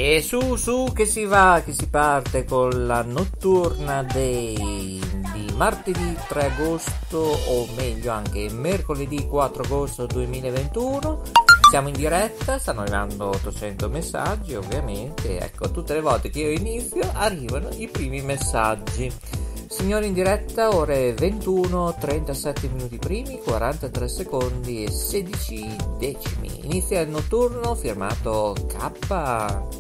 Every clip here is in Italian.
E su che si va, che si parte con la notturna di martedì 3 agosto, o meglio anche mercoledì 4 agosto 2021. Siamo in diretta, stanno arrivando 800 messaggi ovviamente, ecco, tutte le volte che io inizio arrivano i primi messaggi. Signori, in diretta, ore 21, 37 minuti primi, 43 secondi e 16 decimi. Inizia il notturno firmato K.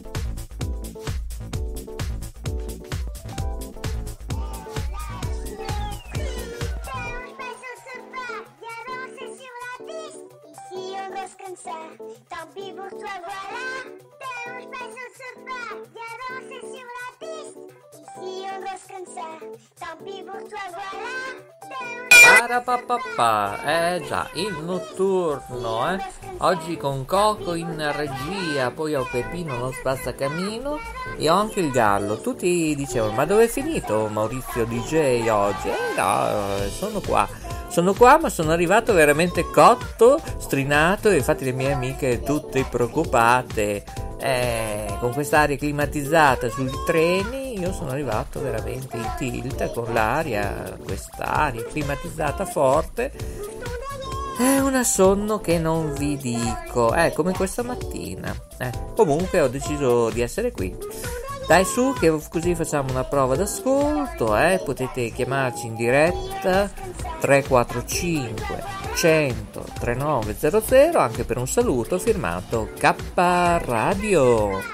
Tant pis pour toi, voilà. T'es où je passe au sopra, viens danser sur la piste. Ici on danse comme ça. Tant pis pour toi, voilà. Parapapapà, già, il notturno, Oggi con Coco in regia, poi ho Peppino lo spazzacamino e ho anche il Gallo. Tutti dicevano, ma dove è finito Maurizio DJ oggi? No, sono qua, ma sono arrivato veramente cotto, strinato, e infatti le mie amiche tutte preoccupate, con quest'aria climatizzata sui treni. Io sono arrivato veramente in tilt con l'aria, quest'aria climatizzata forte. È un sonno che non vi dico, come questa mattina. Comunque ho deciso di essere qui. Dai su, che così facciamo una prova d'ascolto, potete chiamarci in diretta 345 100 3900 anche per un saluto firmato K Radio.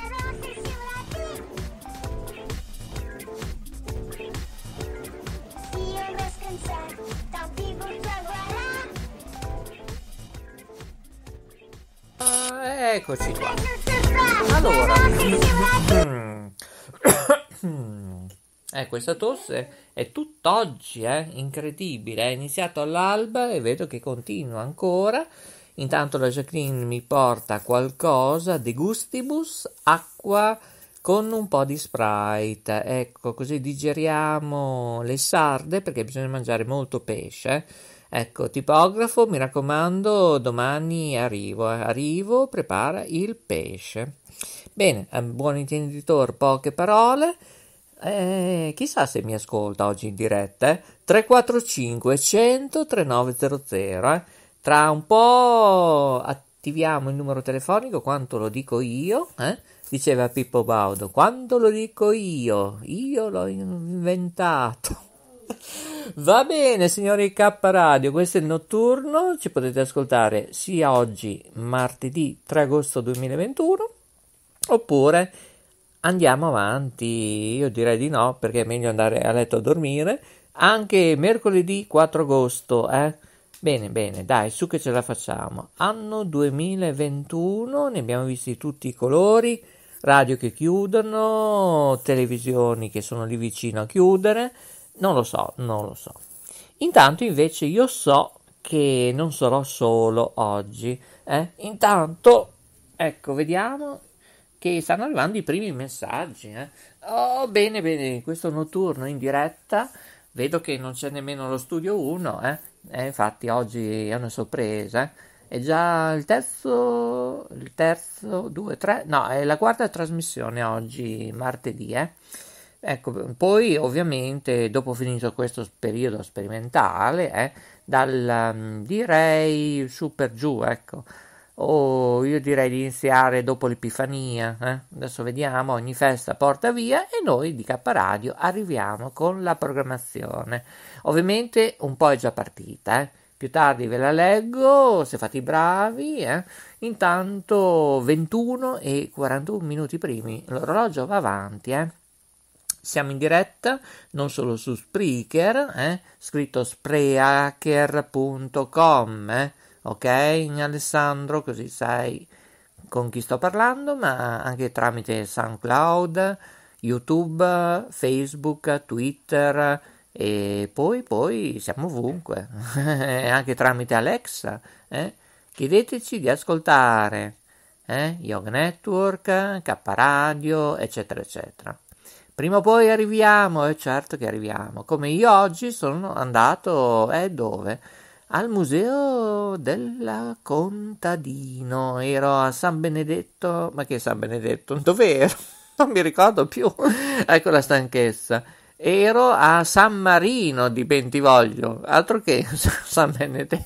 Eccoci qua. Allora, questa tosse è tutt'oggi, incredibile. È iniziato all'alba e vedo che continua ancora. Intanto la Jacqueline mi porta qualcosa, de gustibus, acqua con un po' di Sprite. Ecco, così digeriamo le sarde, perché bisogna mangiare molto pesce. Ecco, tipografo, mi raccomando, domani arrivo, prepara il pesce. Bene, buon intenditore, poche parole. Chissà se mi ascolta oggi in diretta, 345 100 3900. Tra un po' attiviamo il numero telefonico, quanto lo dico io, diceva Pippo Baudo, quando lo dico io l'ho inventato. Va bene, signori K Radio, questo è il notturno, ci potete ascoltare sia oggi, martedì 3 agosto 2021, oppure andiamo avanti. Io direi di no, perché è meglio andare a letto a dormire, anche mercoledì 4 agosto, Bene, dai, su che ce la facciamo. Anno 2021, ne abbiamo visti tutti i colori, radio che chiudono, televisioni che sono lì vicino a chiudere. Non lo so. Intanto invece io so che non sarò solo oggi. Intanto, ecco, vediamo che stanno arrivando i primi messaggi. Oh, bene, questo notturno in diretta. Vedo che non c'è nemmeno lo studio 1. Infatti oggi è una sorpresa. È già il terzo, 2, 3. No, è la quarta trasmissione oggi, martedì, Ecco, poi ovviamente dopo finito questo periodo sperimentale, direi su per giù, ecco, io direi di iniziare dopo l'Epifania, adesso vediamo, ogni festa porta via, e noi di K Radio arriviamo con la programmazione. Ovviamente un po' è già partita, più tardi ve la leggo, se fate i bravi, Intanto 21 e 41 minuti primi, l'orologio va avanti, Siamo in diretta non solo su Spreaker, scritto spreaker.com, ok Alessandro, così sai con chi sto parlando, ma anche tramite SoundCloud, YouTube, Facebook, Twitter, e poi siamo ovunque, anche tramite Alexa, chiedeteci di ascoltare, Yoga Network, K Radio, eccetera, eccetera. Prima o poi arriviamo, certo che arriviamo. Come io oggi sono andato, dove? al museo della Contadino. Ero a San Benedetto, ma che San Benedetto? Dove ero? Non mi ricordo più, ecco la stanchezza. Ero a San Marino di Bentivoglio, altro che San Benedetto.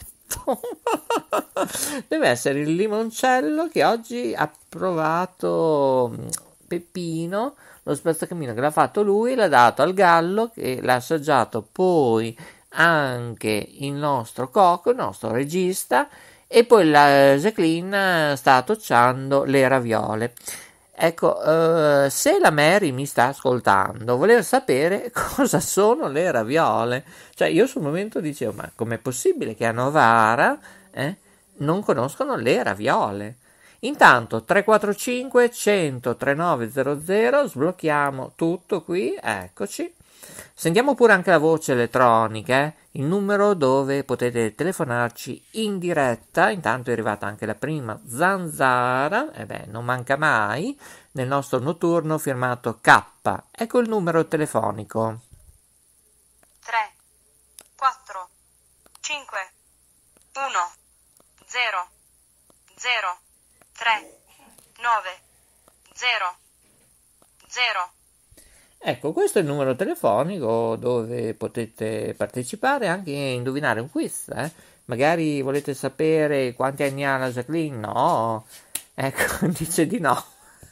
Deve essere il limoncello che oggi ha provato Peppino, lo spazzacamino che l'ha fatto lui, l'ha dato al Gallo che l'ha assaggiato poi anche il nostro Coco, il nostro regista, e poi la Jacqueline sta tocciando le raviole. Ecco, se la Mary mi sta ascoltando, volevo sapere cosa sono le raviole. Cioè, io sul momento dicevo, ma com'è possibile che a Novara non conoscono le raviole? Intanto 345 100 3900, sblocchiamo tutto qui, eccoci. Sentiamo pure anche la voce elettronica, il numero dove potete telefonarci in diretta. Intanto è arrivata anche la prima zanzara, e beh, non manca mai, nel nostro notturno firmato K. Ecco il numero telefonico. 3, 4, 5, 1, 0, 0, 3, 9, 0, 0. Ecco, questo è il numero telefonico dove potete partecipare e anche indovinare un quiz. Magari volete sapere quanti anni ha la Jacqueline? No, ecco, dice di no.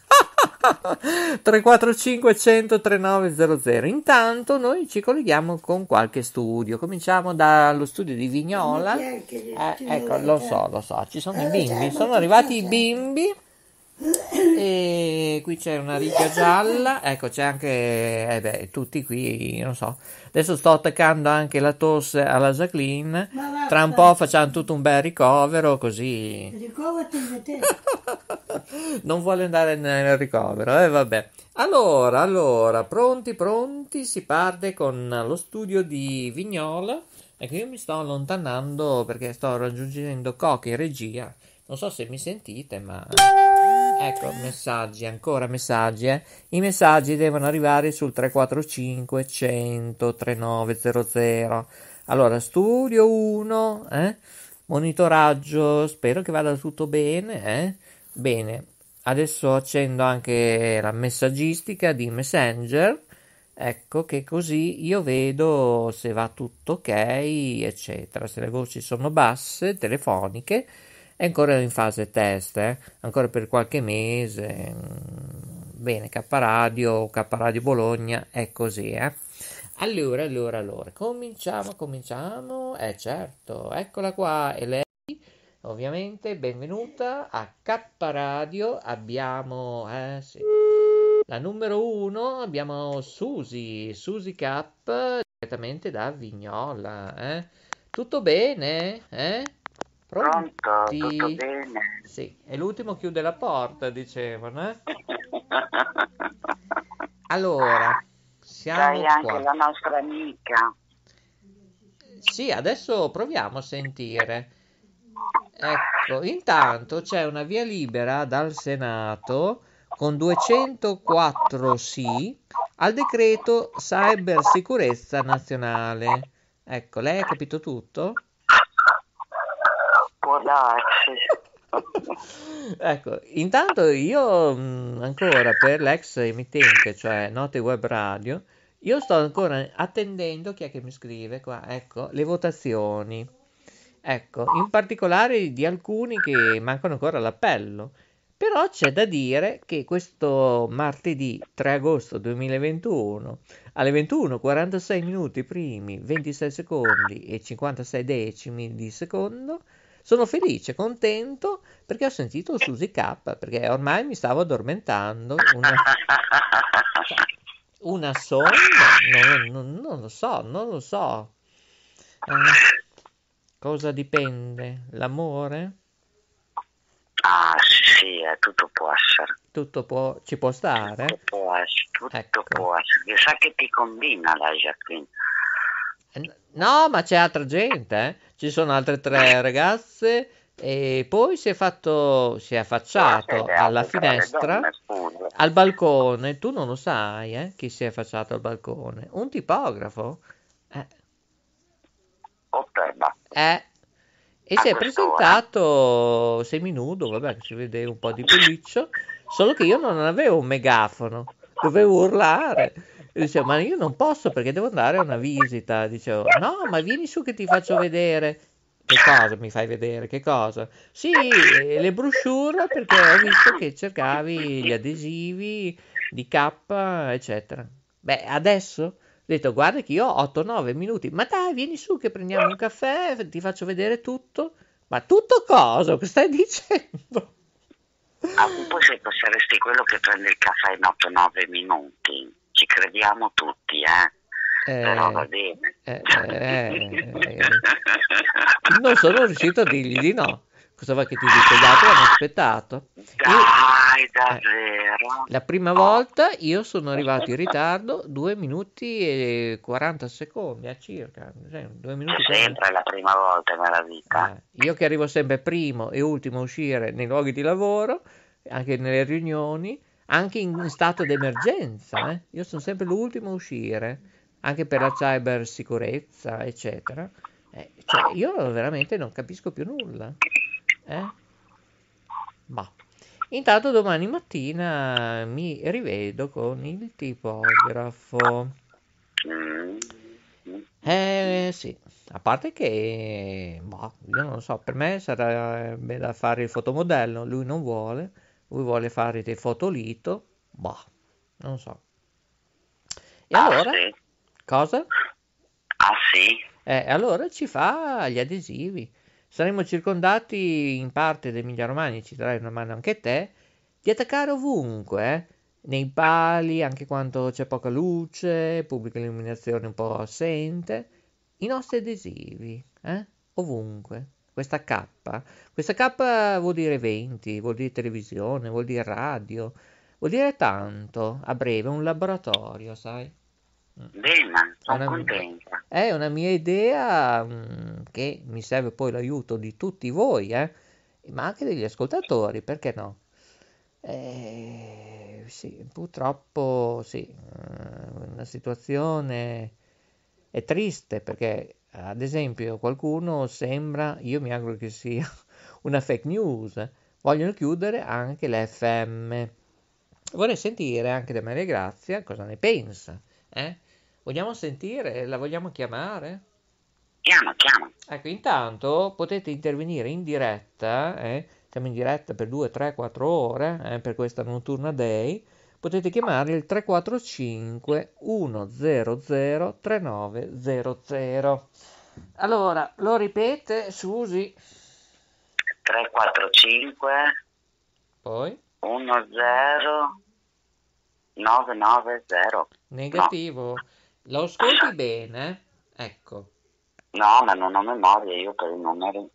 345 100 3900. Intanto noi ci colleghiamo con qualche studio. Cominciamo dallo studio di Vignola. Ecco, lo so, ci sono i bimbi, sono arrivati i bimbi. E qui c'è una riga gialla, ecco, c'è anche tutti qui, non so, adesso sto attaccando anche la tosse alla Jacqueline, tra un po' facciamo tutto un bel ricovero così. Ricoverati te. Non vuole andare nel ricovero, vabbè. Allora, pronti, si parte con lo studio di Vignola. Ecco, io mi sto allontanando perché sto raggiungendo Coca in regia. Non so se mi sentite, ma ecco, ancora messaggi. I messaggi devono arrivare sul 345 100 3900. Allora, studio 1, monitoraggio, spero che vada tutto bene, Bene, adesso accendo anche la messaggistica di Messenger. Ecco che così io vedo se va tutto ok, eccetera. Se le voci sono basse, telefoniche, è ancora in fase test, ancora per qualche mese. Bene, K Radio Bologna è così, Allora, cominciamo. Certo, eccola qua, e lei, ovviamente, benvenuta a K Radio. Abbiamo, sì, la numero 1, abbiamo Susi K, direttamente da Vignola, Tutto bene, Pronto, Pronti? tutto bene? Sì, e l'ultimo chiude la porta, dicevano, Allora, siamo Sai anche qua. la nostra amica. Sì, adesso proviamo a sentire. Ecco, intanto c'è una via libera dal Senato con 204 sì al decreto cybersicurezza nazionale. Ecco, lei ha capito tutto? Può darsi. Ecco, intanto io ancora per l'ex emittente, cioè Note Web Radio, io sto ancora attendendo chi è che mi scrive qua, ecco, le votazioni. Ecco, in particolare di alcuni che mancano ancora l'appello. Però c'è da dire che questo martedì 3 agosto 2021 alle 21:46 minuti primi, 26 secondi e 56 decimi di secondo sono felice, contento perché ho sentito Susi K, perché ormai mi stavo addormentando. Una sonda? Non lo so. Cosa dipende? L'amore? Ah, sì, tutto può essere. Ci può stare? Tutto può essere, tutto Ecco. può essere. Sa che ti combina la Jacqueline. No, ma c'è altra gente, Ci sono altre 3 ragazze e poi si è affacciato alla finestra, al balcone. Tu non lo sai, chi si è affacciato al balcone? Un tipografo? Otterba. E A si è quest'ora? presentato seminudo, vabbè, che si vede un po' di pelliccio, solo che io non avevo un megafono, dovevo urlare. E dicevo, ma io non posso perché devo andare a una visita. Dicevo, no, ma vieni su che ti faccio vedere. Che cosa mi fai vedere? Che cosa? Sì, le brochure perché ho visto che cercavi gli adesivi di K, eccetera. Beh, adesso ho detto, guarda che io ho 8-9 minuti, ma dai, vieni su che prendiamo un caffè, ti faccio vedere tutto. Ma tutto cosa? Che stai dicendo? Ah, poi se saresti quello che prende il caffè in 8-9 minuti, ci crediamo tutti, però va Eh, bene. non sono riuscito a dirgli di no. Cosa vuoi che ti dica? Gli altri hanno aspettato. Io, Dai, eh, davvero? la prima Oh, volta io sono arrivato in ritardo 2 minuti e 40 secondi circa. 2 c'è minuti e 40. sempre la prima volta nella vita. Io che arrivo sempre primo e ultimo a uscire nei luoghi di lavoro, anche nelle riunioni, anche in stato d'emergenza, io sono sempre l'ultimo a uscire, anche per la cybersicurezza, eccetera. Cioè, io veramente non capisco più nulla. Eh? Ma intanto domani mattina mi rivedo con il tipografo. Mm, mm, Sì, a parte che, boh, io non lo so, per me sarebbe da fare il fotomodello, lui vuole fare dei fotolito, boh, non so. E Ah allora? sì? Cosa? Ah sì? Allora ci fa gli adesivi. Saremo circondati in parte da Emilia Romagna, ci darai una mano anche te, di attaccare ovunque, nei pali, anche quando c'è poca luce, pubblica illuminazione un po' assente, i nostri adesivi, ovunque. Questa K vuol dire eventi, vuol dire televisione, vuol dire radio, vuol dire tanto, a breve, un laboratorio, sai? Mm. Bene, È sono una, contenta. è una mia idea che mi serve poi l'aiuto di tutti voi, ma anche degli ascoltatori, perché no? Sì, purtroppo sì, la situazione è triste perché, ad esempio, qualcuno sembra, io mi auguro che sia una fake news, vogliono chiudere anche le FM. Vorrei sentire anche da Maria Grazia cosa ne pensa, eh? Vogliamo sentire? La vogliamo chiamare? Chiama, chiama. Ecco, intanto potete intervenire in diretta, siamo in diretta per 2, 3, 4 ore, per questa notturna day. Potete chiamare il 345 100 3900. Allora, lo ripete, Susi, 345 poi 10 990. No, negativo. Lo ascolti bene? Ecco, no, ma non ho memoria io per i numeri.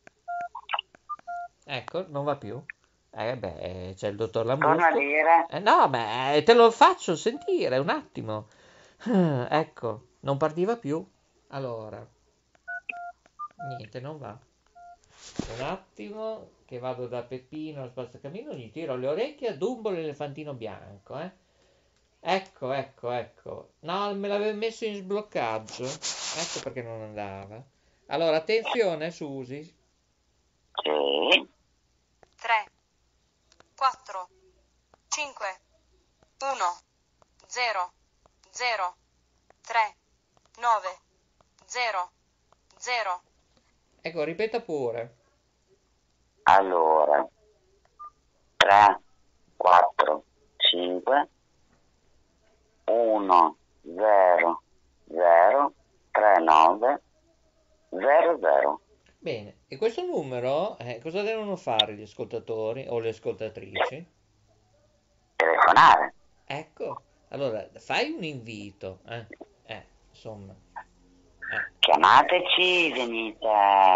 ecco, non va più. Beh, c'è il dottor Torna a Lambrusco. dire. No, beh, te lo faccio sentire un attimo. Ecco, non partiva più. Allora, niente, non va. Un attimo che vado da Peppino al spazzacamino, gli tiro le orecchie a Dumbo l'elefantino bianco, Ecco, ecco, ecco. No, me l'avevo messo in sbloccaggio. Ecco perché non andava. Allora, attenzione, Susi. Sì. 3, 4, 5, 1, 0, 0, 3, 9, 0, 0. Ecco, ripeta pure. Allora, 3, 4, 5, 1, 0, 0, 3, 9, 0, 0. Bene, e questo numero, cosa devono fare gli ascoltatori o le ascoltatrici? Telefonare. Ecco, allora fai un invito, insomma, Chiamateci, venite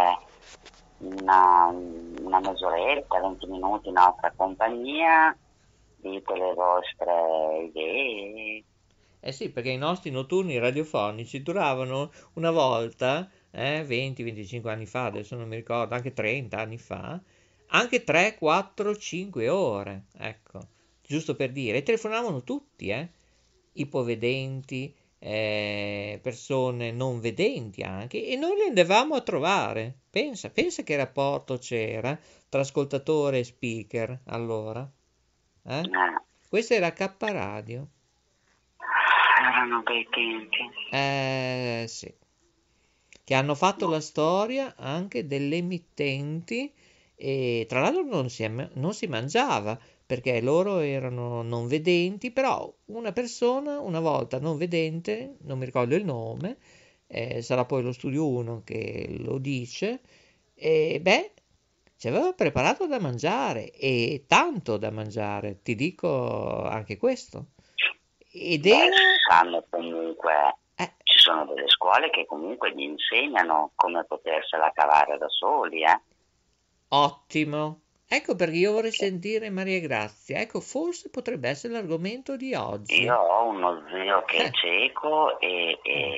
una mezz'oretta, 20 minuti in nostra compagnia, dite le vostre idee. Eh sì, perché i nostri notturni radiofonici duravano una volta, 20-25 anni fa, adesso non mi ricordo, anche 30 anni fa, anche 3, 4, 5 ore, ecco, giusto per dire, e telefonavano tutti, ipovedenti, persone non vedenti anche, e noi li andavamo a trovare. Pensa che rapporto c'era tra ascoltatore e speaker allora. Eh? Questo era K Radio. Erano bei tempi. Sì. Che hanno fatto la storia anche delle emittenti, e tra l'altro non si mangiava, perché loro erano non vedenti, però una persona una volta non vedente, non mi ricordo il nome, sarà poi lo Studio 1 che lo dice, e beh, ci aveva preparato da mangiare, e tanto da mangiare, ti dico anche questo. Ed era... sanno comunque, ci sono delle scuole che comunque gli insegnano come potersela cavare da soli, Ottimo. Ecco perché io vorrei sentire Maria Grazia. Ecco, forse potrebbe essere l'argomento di oggi. Io ho uno zio che è cieco e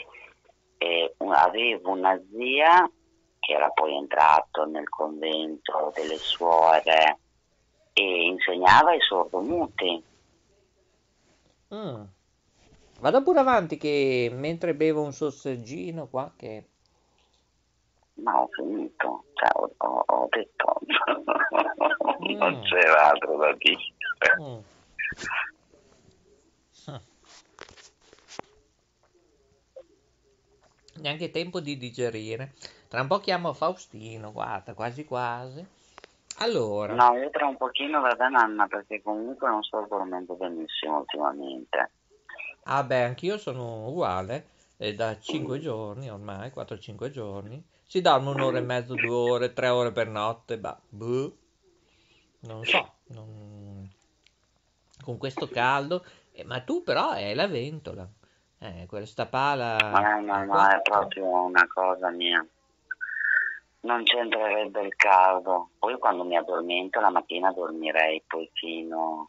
avevo una zia che era poi entrato nel convento delle suore e insegnava ai sordomuti. Vado pure avanti che mentre bevo un sorseggino qua che... Ma ho finito, cioè, ho detto non c'era altro da dire. Neanche tempo di digerire. Tra un po' chiamo Faustino, guarda, quasi quasi. Allora. No, io tra un pochino vado a nanna perché comunque non sto dormendo benissimo ultimamente. Ah beh, anch'io sono uguale, da 5 giorni ormai, 4-5 giorni. Si dorme un'ora e mezzo, 2 ore, 3 ore per notte, non so, con questo caldo, ma tu però hai la ventola, questa pala... No, è proprio una cosa mia. Non c'entrerebbe il caldo. Poi quando mi addormento la mattina dormirei poi fino...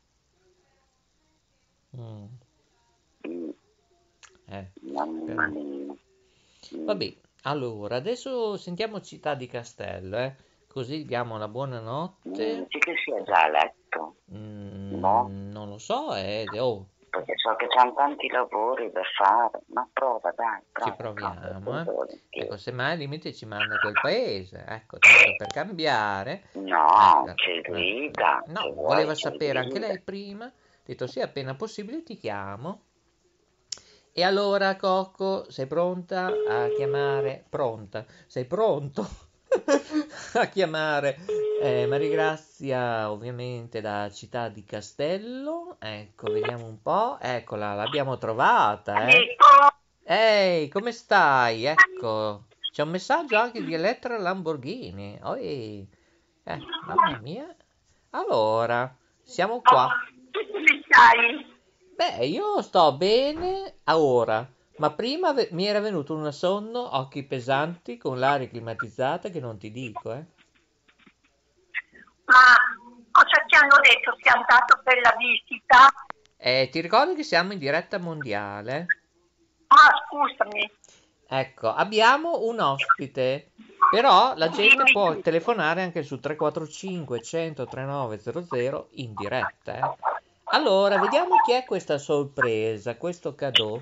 Vabbè, allora, adesso sentiamo Città di Castello, così diamo la buonanotte. Dici che sia già a letto? No? Non lo so, perché so che c'hanno tanti lavori da fare, ma prova, dai, ci proviamo, Ecco, semmai al limite ci manda a quel paese, ecco, tanto per cambiare. No, c'è Grida. No, voleva sapere anche lei prima, ho detto sì, appena possibile ti chiamo. E allora, Cocco, sei pronta a chiamare? Pronta? Sei pronto a chiamare Maria Grazia, ovviamente da Città di Castello? Ecco, vediamo un po'. Eccola, l'abbiamo trovata, Ehi, come stai? Ecco, c'è un messaggio anche di Elettra Lamborghini. Mamma mia. Allora, siamo qua. Tu come stai? Beh, io sto bene ora, ma prima mi era venuto un sonno, occhi pesanti, con l'aria climatizzata che non ti dico, Ma cosa ti hanno detto? Sei andato per la visita? Ti ricordi che siamo in diretta mondiale? Ah, scusami. Ecco, abbiamo un ospite, però la gente può telefonare anche su 345 100 3900 in diretta, Allora, vediamo chi è questa sorpresa, questo cadeau.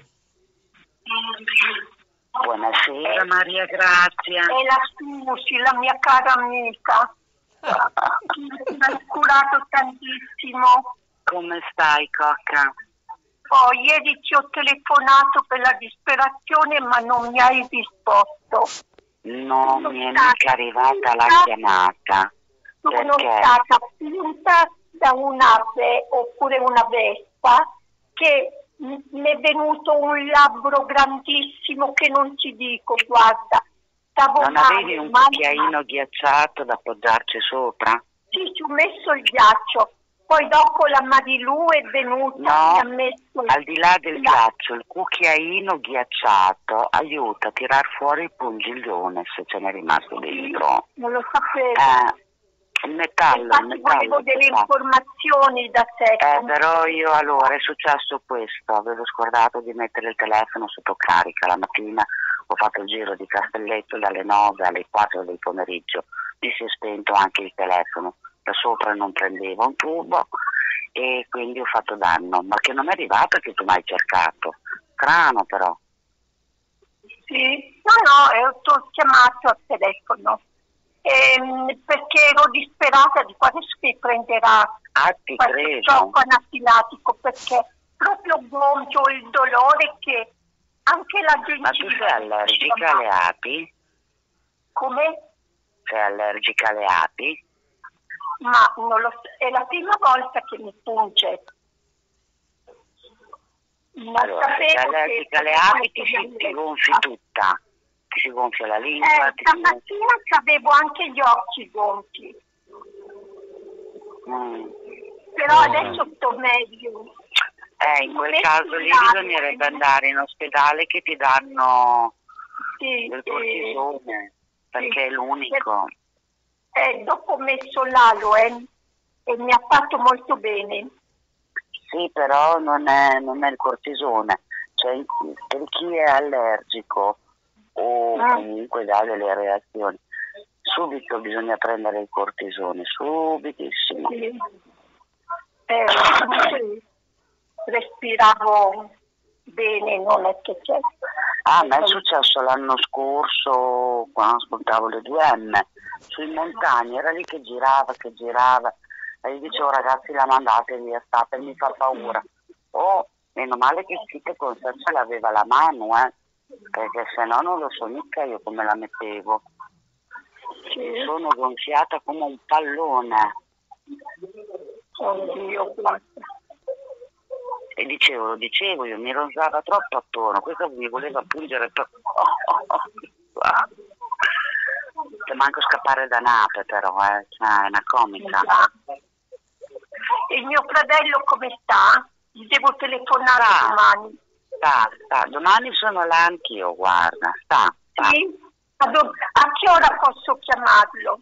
Buonasera Maria Grazia. È la Susi, la mia cara amica. Mi ha curato tantissimo. Come stai, Cocca? Ieri ti ho telefonato per la disperazione, ma non mi hai risposto. Non mi è mica arrivata la chiamata. Sono stata spinta da un'ape oppure una vespa che mi è venuto un labbro grandissimo che non ti dico, guarda. Non avevi un cucchiaino ghiacciato da appoggiarci sopra? Sì, ci ho messo il ghiaccio. Poi dopo la Marilu è venuta e mi ha messo... al di là del ghiaccio, il cucchiaino ghiacciato aiuta a tirar fuori il pungiglione se ce n'è rimasto dentro. Non lo sapevo. Il metallo. Volevo delle informazioni da te. Però io allora è successo questo, avevo scordato di mettere il telefono sotto carica la mattina, ho fatto il giro di Castelletto dalle 9 alle 4 del pomeriggio, mi si è spento anche il telefono, da sopra non prendeva un tubo e quindi ho fatto danno, ma che non è arrivato che tu mi hai cercato, strano però. Sì, no, ti ho chiamato al telefono perché ero disperata di quando si prenderà Ti questo credo. gioco anafilatico, perché proprio gonfio il dolore che anche la Ma tu gengiva. sei allergica alle api? Come? Sei allergica alle api? Ma non lo so, è la prima volta che mi punge. Non Allora, se sei sapevo allergica alle api ti gonfi tutta. Ti si gonfia la lingua. Stamattina avevo anche gli occhi gonfi, però adesso sto meglio. In quel caso lì bisognerebbe andare in ospedale che ti danno del cortisone, perché è l'unico. Dopo ho messo l'aloe e mi ha fatto molto bene. Sì, però non è il cortisone. Cioè, per chi è allergico o comunque dà delle reazioni, subito bisogna prendere il cortisone, subitissimo. Sì. Respiravo bene, non è che c'è. A me è successo l'anno scorso quando ascoltavo le 2M sui montagni, era lì che girava e gli dicevo ragazzi la mandate via, state, mi fa paura. Meno male che sì che con sé ce l'aveva la mano, perché se no non lo so mica io come la mettevo. Sì. Sono gonfiata come un pallone. Oddio, guarda. E lo dicevo io, mi ronzava troppo attorno, questo mi voleva pungere proprio. Che manco scappare da Nape però, è una comica. Il mio fratello come sta? Gli devo telefonare domani. Sta, domani sono là anch'io, guarda, sta. Sì? A che ora posso chiamarlo?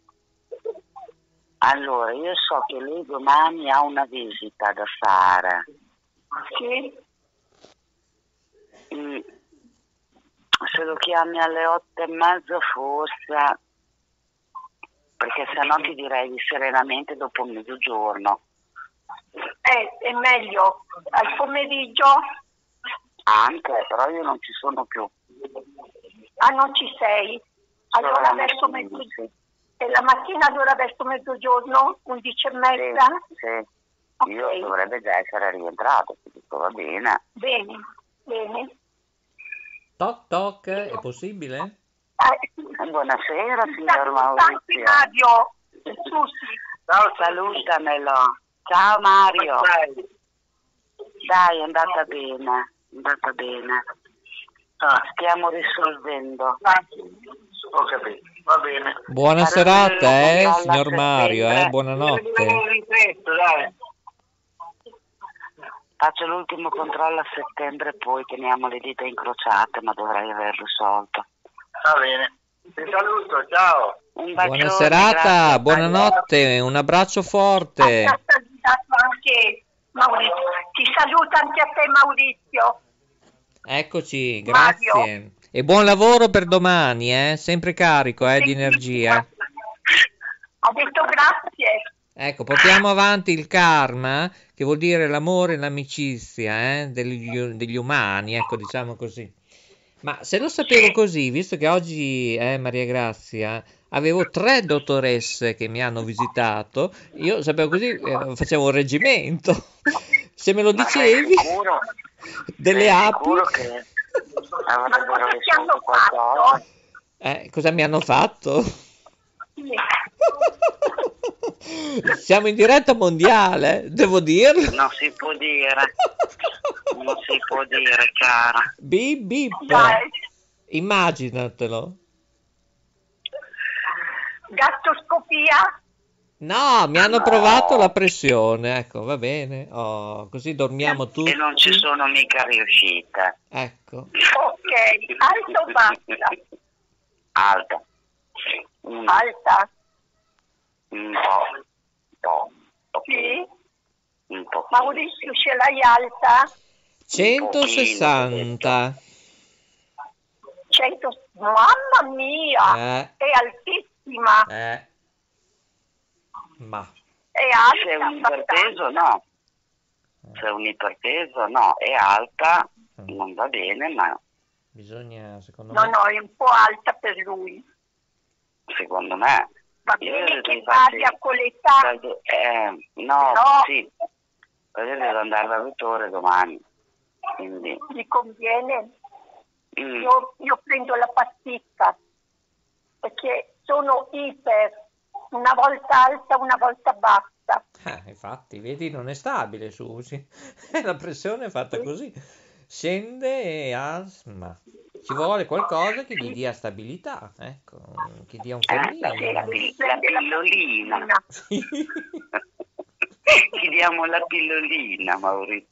Allora, io so che lui domani ha una visita da fare. Sì? Se lo chiami alle 8:30 forse, perché se no ti direi serenamente dopo mezzogiorno. È meglio al pomeriggio? Anche, però io non ci sono più. Ah, non ci sei? Allora verso mezzogiorno. E la mattina allora verso mezzogiorno? 11:30? Sì. Okay. Io dovrebbe già essere rientrato, ti dico, va bene. Bene. Toc toc, è possibile? Buonasera signor Maurizio. Mario. Ciao, salutamelo. Ciao Mario. Dai, è andata bene. Stiamo risolvendo. Ho capito, va bene. Buona serata, signor Mario, buonanotte. Faccio l'ultimo controllo a settembre, poi teniamo le dita incrociate, ma dovrei aver risolto. Va bene. Ti saluto, ciao. Un bacione, Buona serata, grazie. buonanotte, un abbraccio forte. Anche Maurizio. Ti saluta anche a te Maurizio. Eccoci, grazie. Mario. E buon lavoro per domani, sempre carico di energia. Ha detto grazie. Ecco, portiamo avanti il karma, che vuol dire l'amore e l'amicizia degli umani, ecco, diciamo così. Ma se lo sapevo così, visto che oggi, Maria Grazia, avevo 3 dottoresse che mi hanno visitato, io sapevo così, facevo un reggimento. Se me lo dicevi, delle api. Sicuro che avrebbero risolto qualcosa. Cosa mi hanno fatto? Siamo in diretta mondiale, devo dirlo. Non si può dire, cara. Bip bip. Immaginatelo. Gattoscopia? No, mi hanno provato la pressione, ecco, va bene. Così dormiamo tutti. E non ci sono mica riuscita. Ecco. Ok, alta o bassa? Alta. Alta? Un po'. Sì? Un po'. Maurizio, ce l'hai alta? 160. 100, mamma mia, è altissima. Ma è alta. C'è un iperteso? No. C'è un iperteso? No. È alta, non va bene, ma Bisogna, secondo No, me... no, è un po' alta per lui. Secondo me. Va Io bene vedo che infatti, vada con l'età, no, però sì, io devo andare dal dottore domani, quindi gli conviene. mm, Io prendo la pasticca perché sono iper, una volta alta, una volta bassa. Infatti, vedi, non è stabile, Susi. La pressione è fatta così. Scende e asma. Ci vuole qualcosa che gli dia stabilità, ecco, che dia un fermino. la pillolina. Sì. Chiediamo la pillolina, Maurizio.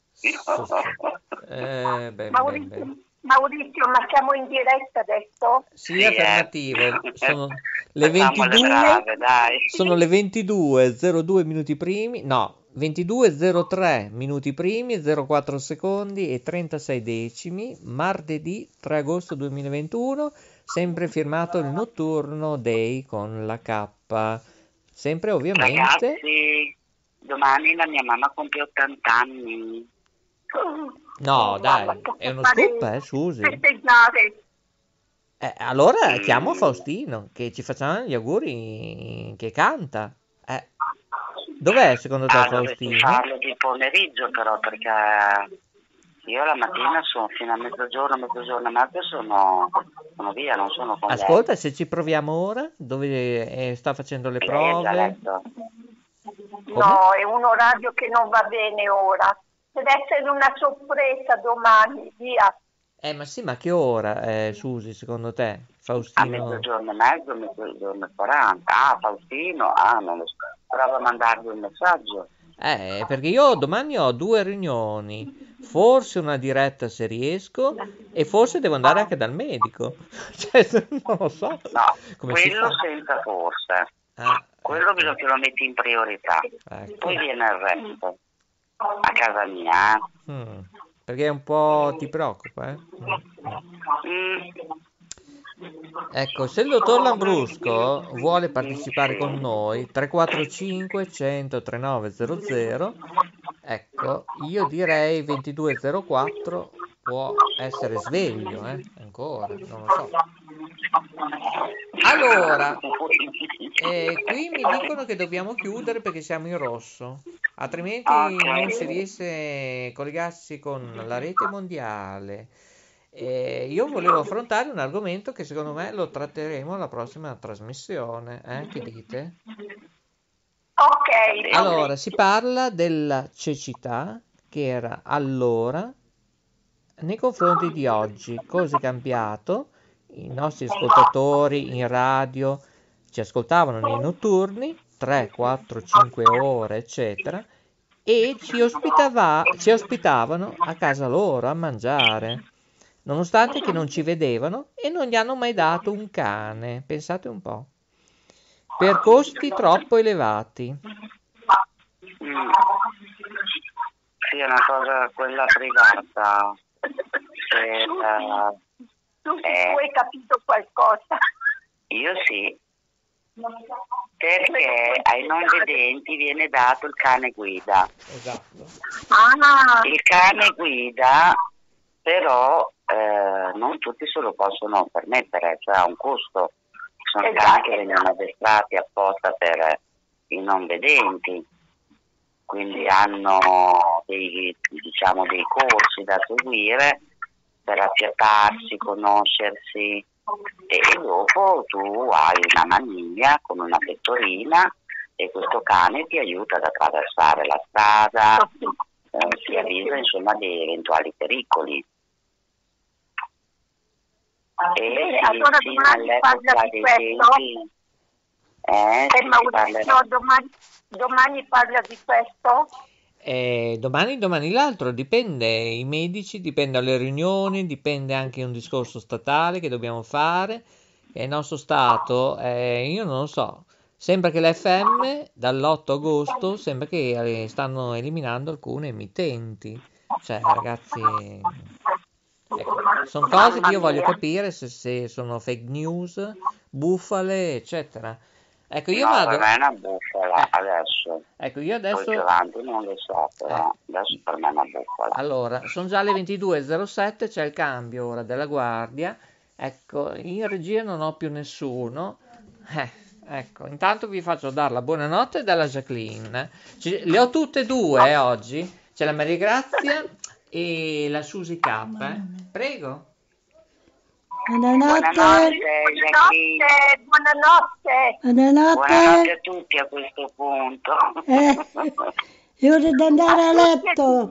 Beh. Maurizio, ma siamo in diretta adesso? Sì, affermativo. Sono le Facciamo le 22, brave, dai. sono le 22:02 minuti primi, no, 22:03 minuti primi, 04 secondi e 36 decimi, martedì 3 agosto 2021, sempre firmato il Notturno Day con la K. Sempre ovviamente... Ragazzi, domani la mia mamma compie 80 anni. No, dai, Mamma, è uno fare- scoop, Susi. festeggiare. Allora chiamo Faustino, che ci facciamo gli auguri, che canta. Dov'è secondo te Dovresti Faustino? farlo di pomeriggio però, perché io la mattina sono fino a mezzogiorno e mezzo sono via, non sono con lei. Ascolta, se ci proviamo ora, dove sta facendo le Lei ha già prove? letto? No, è un orario che non va bene ora. Deve essere una sorpresa domani, via. Ma sì, ma che ora, Susi, secondo te, A Faustino? mezzogiorno e mezzo, mezzogiorno e 40. Faustino, non lo so. Prova a mandargli un messaggio. Perché io domani ho 2 riunioni, forse una diretta se riesco, e forse devo andare anche dal medico. Cioè, non lo so. No, Come si quello fa? senza forse. Quello Ecco. bisogna che lo metti in priorità. Ecco. Poi viene il resto. A casa mia. Perché un po' ti preoccupa, eh? Ecco, se il dottor Lambrusco vuole partecipare con noi, 345 100 3900, ecco, io direi 2204 può essere sveglio, ancora, non lo so. Allora, qui mi dicono che dobbiamo chiudere perché siamo in rosso, altrimenti non si riesce a collegarsi con la rete mondiale. Io volevo affrontare un argomento che secondo me lo tratteremo alla prossima trasmissione, che dite? Ok. Allora, si parla della cecità che era allora nei confronti di oggi. Cosa è cambiato? I nostri ascoltatori in radio ci ascoltavano nei notturni, 3, 4, 5 ore, eccetera, e ci ospitavano a casa loro a mangiare, nonostante che non ci vedevano e non gli hanno mai dato un cane, pensate un po', per costi troppo elevati. Sì, è una cosa quella privata. Tu hai capito qualcosa? Io sì. Perché ai non vedenti viene dato il cane guida. Esatto. Il cane guida, però non tutti se lo possono permettere, cioè ha un costo. Ci sono cani che vengono addestrati apposta per i non vedenti, quindi hanno dei corsi da seguire per affiatarsi, conoscersi, e dopo tu hai una maniglia con una pettorina e questo cane ti aiuta ad attraversare la strada, ti avvisa insomma di eventuali pericoli. E allora domani parla di questo? Domani parla di questo? Domani l'altro, dipende, i medici, dipende dalle riunioni, dipende anche un discorso statale che dobbiamo fare, e il nostro Stato, io non lo so, sembra che l'FM dall'8 agosto sembra che stanno eliminando alcune emittenti, cioè ragazzi, ecco, sono cose che io voglio capire se sono fake news, bufale, eccetera. Ecco, io No, vado. per me è una bufala, Eh, adesso. ecco, io Poi più adesso. avanti non lo so, però adesso per me è una bufala. Allora, sono già le 22:07, c'è il cambio ora della guardia. Ecco, in regia non ho più nessuno. Ecco, intanto vi faccio dare la buonanotte dalla Jacqueline. Le ho tutte e due oggi. C'è la Maria Grazia e la Susi K. Prego. Buonanotte, Buonanotte, Jacqueline. buonanotte. Buonanotte a tutti a questo punto. È ora di andare a letto.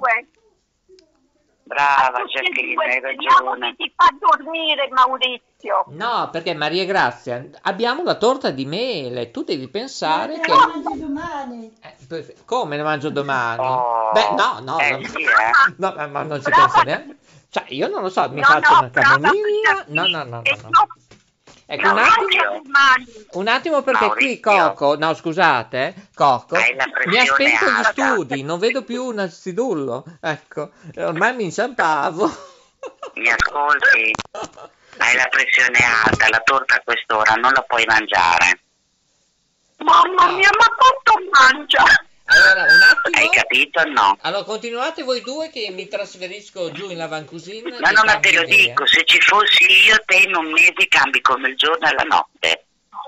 Brava Tutti e Jacqueline, due, hai speriamo ragione. che ti fa dormire, Maurizio. No, perché Maria Grazia, abbiamo la torta di mele. Tu devi pensare che. Mangi domani. Come ne mangio domani? Oh, Beh, no, sì, no, ma non ci Brava. penso neanche. Cioè, io non lo so, mi No, faccio no, una camomilla. brava, No. E Ecco, un attimo perché qui Maurizio. Coco, no scusate, Coco, Hai la mi ha pressione spento gli alta. studi, non vedo più un acidullo, ecco, ormai mi inciampavo. Mi ascolti? Hai la pressione alta, la torta a quest'ora non la puoi mangiare. Mamma mia, ma quanto mangia? Allora, un attimo. Hai capito o no? Allora, continuate voi due che mi trasferisco giù in lavandina. No, ma te lo dico, se ci fossi io, te in un mese cambi come il giorno e la notte.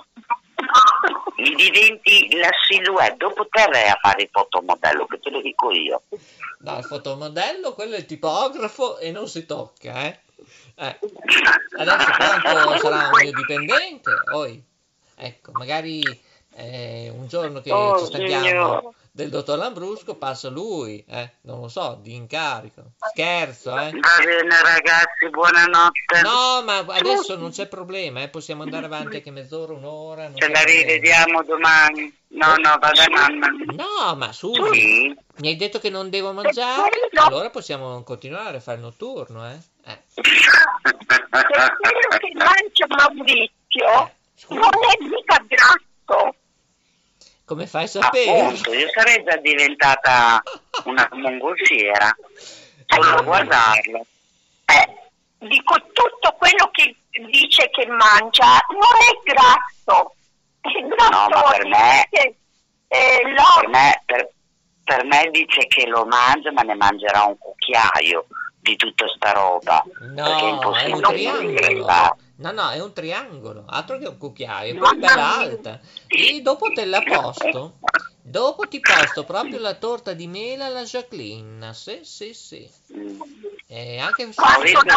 Mi diventi la silhouette, dopo terrei a fare il fotomodello, che te lo dico io. No, il fotomodello, quello è il tipografo e non si tocca, Adesso quanto sarà un mio dipendente? Poi, ecco, magari un giorno che Oh, ci stanchiamo signore. del dottor Lambrusco passa lui, non lo so, di incarico. Scherzo, Va bene ragazzi, buonanotte. No, ma adesso non c'è problema, possiamo andare avanti anche mezz'ora, un'ora. Non Ce c'è la problema. rivediamo domani. No, vado a nanna. No, ma Susi, Sì. mi hai detto che non devo mangiare, allora possiamo continuare a fare il notturno, Per quello che mangia Maurizio Scusa. non è mica grasso. Come fai a sapere? Appunto, io sarei già diventata una mongolfiera. Solo a guardarlo. Dico, tutto quello che dice che mangia non è grasso. È grasso. No, ma per me- l'olio. Per me dice che lo mangia, ma ne mangerà un cucchiaio di tutta sta roba. Perché è No, è impossibile un non triangolo. diventare. No, è un triangolo, altro che un cucchiaio, poi bella alta. E dopo te la posto. Dopo ti posto proprio la torta di mela alla Jacqueline. Sì. E anche Maurizio,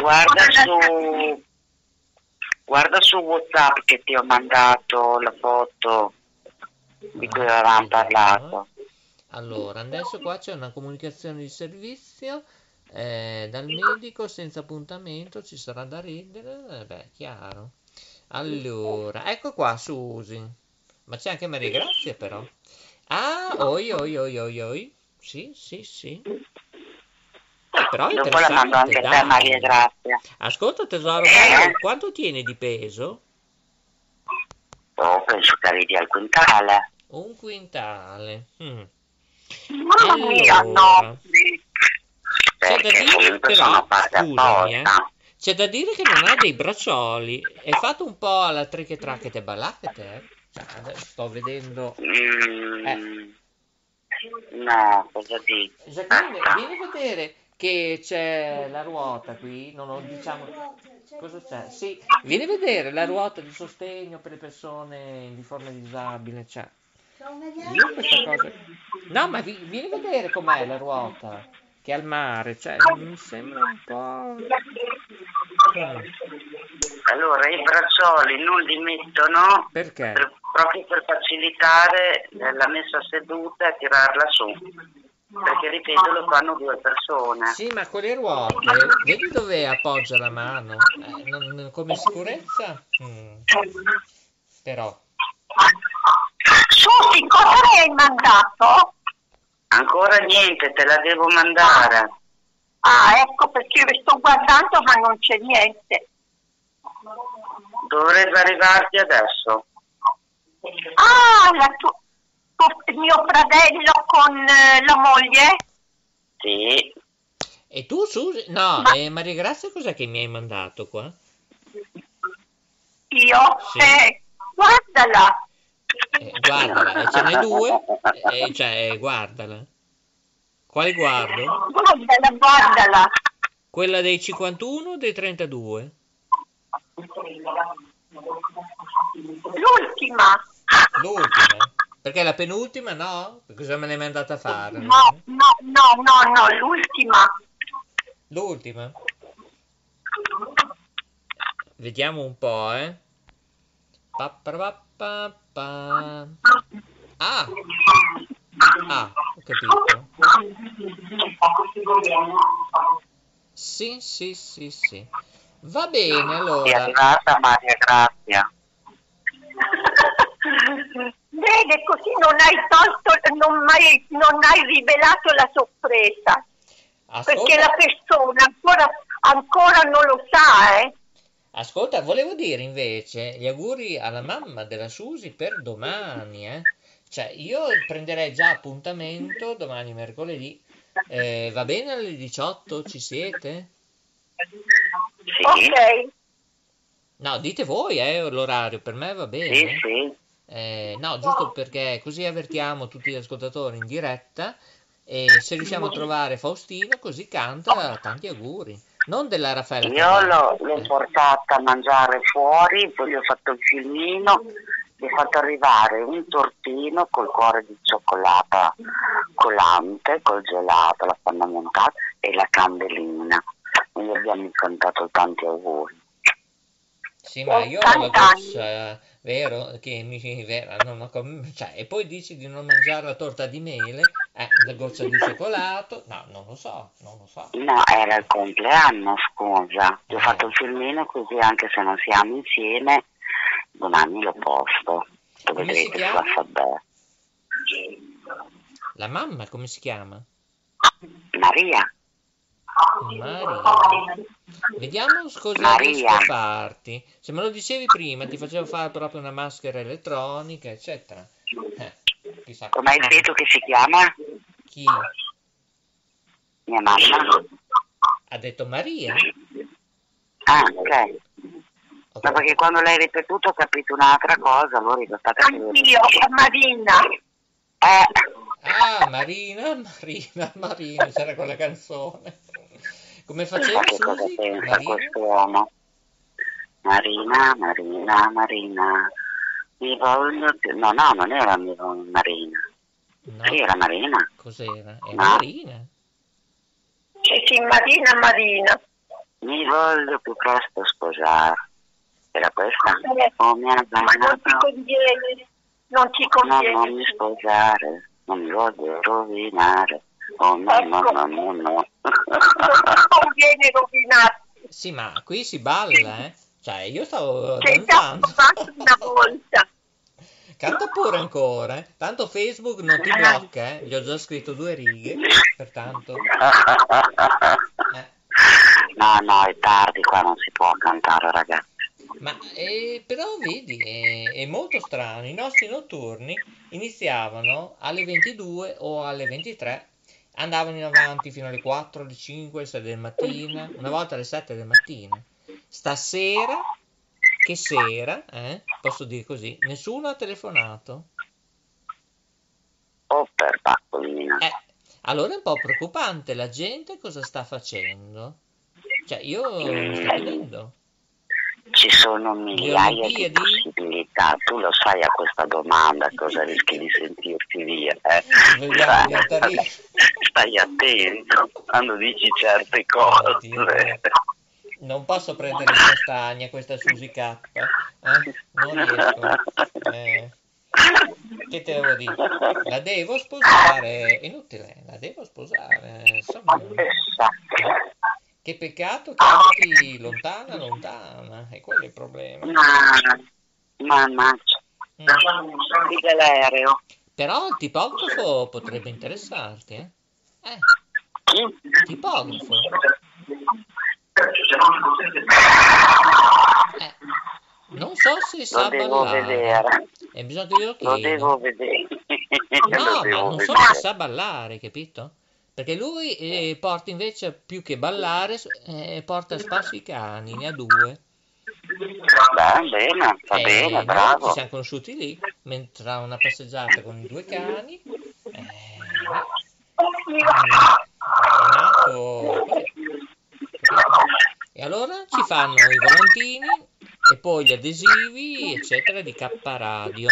guarda su WhatsApp che ti ho mandato la foto di cui avevamo parlato. Allora, adesso qua c'è una comunicazione di servizio dal medico senza appuntamento, ci sarà da ridere, beh, chiaro. Allora, ecco qua Susi, ma c'è anche Maria Grazia però. Ah, oi. Sì. Però è Dopo la mando anche a te, dai. Maria Grazia. Ascolta tesoro, quanto tieni di peso? Oh, penso che arrivi al quintale. 1 quintale. Mamma mia, Allora. no. C'è da Perché dire comunque però, sono fatte scusami, apposta. c'è da dire che non ha dei braccioli. È fatto un po' alla triche tracchete ballacchete, Cioè, adesso sto vedendo. No, cosa dici? Jacqueline, vieni a vedere che c'è la ruota qui, non lo diciamo. Cosa c'è? Sì, vieni a vedere la ruota di sostegno per le persone di forma disabile, cioè. Io questa cosa. No, ma vieni a vedere com'è la ruota. Che è al mare, cioè, mi sembra un po'. Allora, i braccioli non li mettono Perché? proprio per facilitare la messa seduta e tirarla su. Perché, ripeto, lo fanno 2 persone. Sì, ma con le ruote, vedi dove appoggia la mano? Come sicurezza? Però. Susi, cosa mi hai mandato? Ancora niente, te la devo mandare. Ah, ecco perché io sto guardando ma non c'è niente. Dovrebbe arrivarti adesso. Ah, mio fratello con la moglie? Sì. E tu, Susi? No, Ma- Maria Grazia, cos'è che mi hai mandato qua? Io? Sì. Guardala. Guardala, ce n'è due, cioè, guardala. Quale guardo? Guardala. Quella dei 51 o dei 32? L'ultima. L'ultima. Perché la penultima no? Cosa me ne è andata a fare? No, l'ultima. L'ultima? Vediamo un po', Pa. Ah, ho capito. Sì. Va bene, È allora. arrivata Maria Grazia. Vede, così non hai rivelato la sorpresa. Ascolta, Perché la persona ancora non lo sa, ascolta, volevo dire invece gli auguri alla mamma della Susi per domani, Cioè, io prenderei già appuntamento domani mercoledì. Va bene alle 18? Ci siete? Sì, Ok. No, dite voi, l'orario, per me va bene. sì. No, giusto perché così avvertiamo tutti gli ascoltatori in diretta e se riusciamo a trovare Faustino così canta tanti auguri. Non della Raffaella Io Carrà. l'ho portata a mangiare fuori, poi gli ho fatto il filmino, gli ho fatto arrivare un tortino col cuore di cioccolata collante, col gelato, la panna montata e la candelina. Gli abbiamo cantato tanti auguri. Sì, ma io ho la goccia, vero, che non ho cioè, e poi dici di non mangiare la torta di mele, la goccia di cioccolato, no, non lo so. No, era il compleanno, scusa. Ti ho fatto il filmino così anche se non siamo insieme, domani lo posto. Lo Come si vedrete chiama? sulla Sabè. La mamma come si chiama? Maria. Maria. Vediamo cosa Maria. riesco a farti. Se me lo dicevi prima, ti facevo fare proprio una maschera elettronica, eccetera. Chissà Come hai detto che si chiama? chi Mia mamma. ha detto Maria. Ah, ok. Ok. Ma perché quando l'hai ripetuto ho capito un'altra cosa, allora è stata Anch'io, Marina. Ah, Marina, c'era quella canzone. Come faceva, Che cosa Susi? pensa Marina? quest'uomo? Marina, mi voglio più. No, non era Marina. No, Sì, era Marina. cos'era? Era No. Marina. Sì, Marina. Mi voglio più presto sposare. Era questa? Oh mia Ma non ti conviene. Non ti conviene. non mi sposare, non mi voglio rovinare. Oh no. Non ti conviene rovinarti. Sì, ma qui si balla, Cioè, io stavo Sei già danzando. fatto una volta. Canta pure ancora, Tanto Facebook non ti blocca, Gli ho già scritto 2 righe, pertanto. No, è tardi, qua non si può cantare, ragazzi. Ma però vedi, è molto strano. I nostri notturni iniziavano alle 22 o alle 23, andavano in avanti fino alle 4, alle 5, alle 6 del mattino, una volta alle 7 del mattino. Stasera, che sera, posso dire così, nessuno ha telefonato. Oh, per paccolina. Allora è un po' preoccupante, la gente cosa sta facendo? Cioè, io mi sto chiedendo. Ci sono migliaia di Olimpiadi? possibilità, tu lo sai a questa domanda cosa rischi di sentirti via, Vediamo gli altari. Stai attento quando dici certe cose. Oddio. Non posso prendere in castagna questa Susi K, non riesco. Che te devo dire? La devo sposare, è inutile, la devo sposare, insomma. Che peccato che abiti lontana, e quello è il problema. Mamma, l'aereo. Però il tipografo potrebbe interessarti, Chi? Tipografo. Non so se sa devo ballare. vedere. E bisogna che glielo Lo chieda. devo vedere. No, ma non so se sa ballare, capito? Perché lui porta invece, più che ballare, porta a spasso i cani, ne ha 2. Bene, va bene, Noi bravo. ci siamo conosciuti lì. mentre ha una passeggiata con i due cani. È nato così. E allora ci fanno i volantini e poi gli adesivi, eccetera, di K Radio.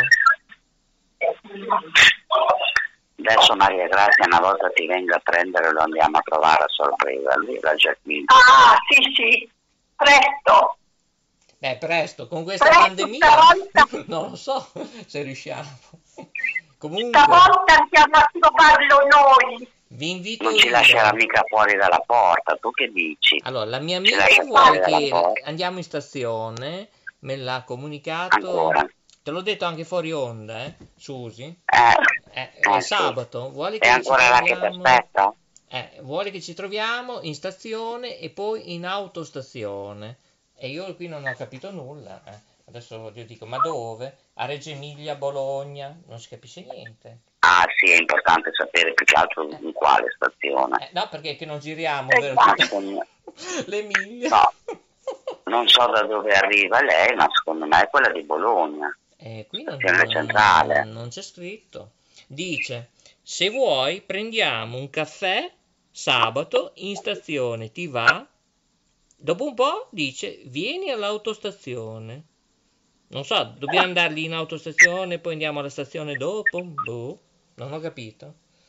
Adesso Maria Grazia una volta ti venga a prendere, lo andiamo a trovare a sorpresa, lì la Jacqueline. Ah, sì, presto. Beh, presto, con questa Presto, pandemia stavolta. non lo so se riusciamo. Comunque, Stavolta andiamo a trovarlo noi. vi invito Non ci io. lascerà mica fuori dalla porta, tu che dici? Allora, la mia Ci amica lascia vuole fuori dalla che porta? andiamo in stazione, me l'ha comunicato. Ancora? Te l'ho detto anche fuori onda, Susi. È Sì. sabato, vuole È che ci ancora là che ti troviamo. aspetta? Vuole che ci troviamo in stazione e poi in autostazione. E io qui non ho capito nulla. Adesso io dico, ma dove? A Reggio Emilia, Bologna? Non si capisce niente. Ah sì, è importante sapere più che altro in quale stazione. No, perché che non giriamo, Esatto. vero? Ma secondo me, L'Emilia. no, non so da dove arriva lei, ma secondo me è quella di Bologna. Qui non, Stazione centrale. non c'è scritto. Dice, se vuoi prendiamo un caffè sabato in stazione, ti va? Dopo un po' dice, vieni all'autostazione. Non so, dobbiamo andarli in autostazione, poi andiamo alla stazione dopo? Boh, non ho capito.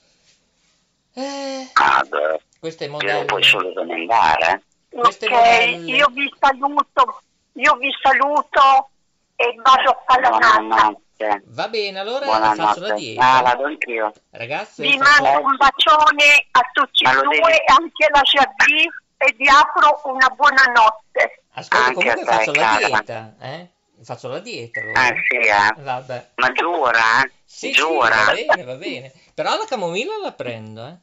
Ah, beh, Questo è io modello. puoi solo domandare. Queste Ok, modelle. io vi saluto e vado a fare la nata. Buonanotte. Va bene, allora faccio la Buonanotte. dieta. Vado anch'io. Ragazze, Vi mando un bacione a tutti Ma e lo due, devi- anche alla Jacqueline, e vi apro una buonanotte. ascolta, Anche comunque a te, faccio la cara. dieta, Faccio la dieta allora. Ah sì, Vabbè. Ma giura? Sì, Giura? sì, va bene. Però la camomilla la prendo,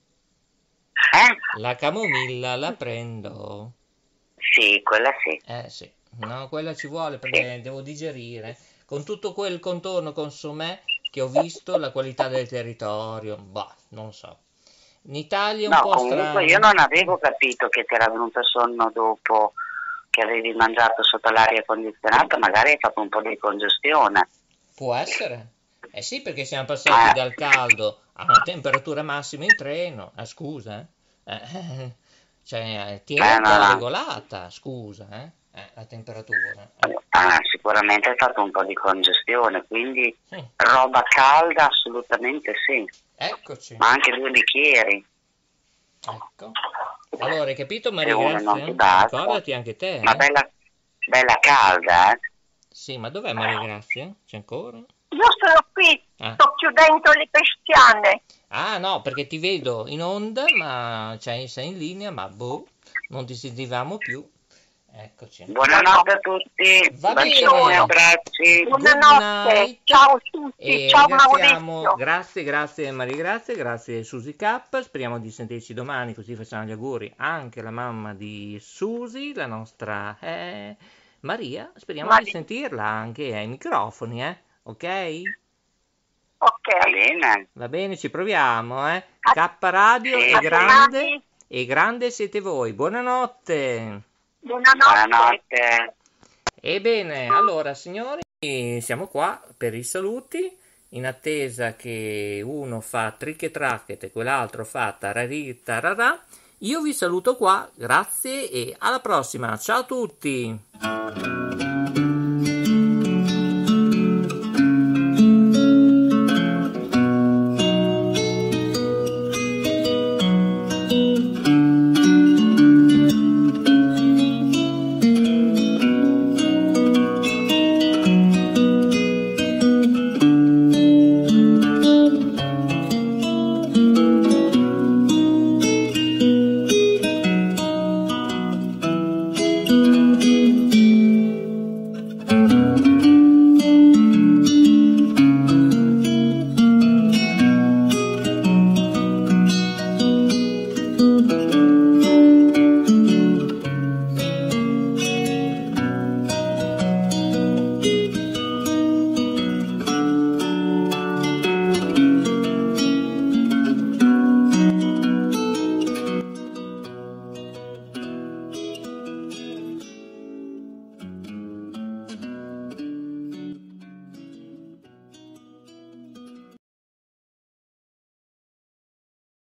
La camomilla la prendo. Sì, quella sì. Sì. No, quella ci vuole perché devo digerire. Con tutto quel contorno consomè che ho visto, la qualità del territorio, bah, non so. In Italia è un No, po' comunque strano. io non avevo capito che ti era venuto sonno dopo che avevi mangiato sotto l'aria condizionata, magari hai fatto un po' di congestione. Può essere. Eh sì, perché siamo passati dal caldo a una temperatura massima in treno. Scusa, Cioè, tieni un po' no. regolata, scusa, la temperatura. Sicuramente hai fatto un po' di congestione, quindi Sì. roba calda assolutamente sì, Eccoci. ma anche 2 bicchieri. Ecco. Allora, hai capito, Maria uno non Grazia? ti basta. Ricordati anche te, Ma bella calda, Sì, ma dov'è Maria Grazia? C'è ancora? Io sono qui, Ah. sto chiudendo le persiane. Ah, no, perché ti vedo in onda, ma sei in linea, ma boh, non ti sentivamo più. Eccoci. Buonanotte a tutti, Va bacioni, bene. abbracci. Buonanotte, night. ciao a tutti, E ciao ringraziamo, Maurizio. grazie Maria Grazia, grazie Susi K, speriamo di sentirci domani, così facciamo gli auguri anche alla mamma di Susi, la nostra Maria, speriamo di sentirla anche ai microfoni, ok? Ok, Va bene. Va bene, ci proviamo, K Radio Sì. è grande e grande siete voi, buonanotte! Buonanotte. Ebbene, allora signori, siamo qua per i saluti, in attesa che uno fa trick e tracket e quell'altro fa tararì tararà. Io vi saluto qua, grazie e alla prossima, ciao a tutti!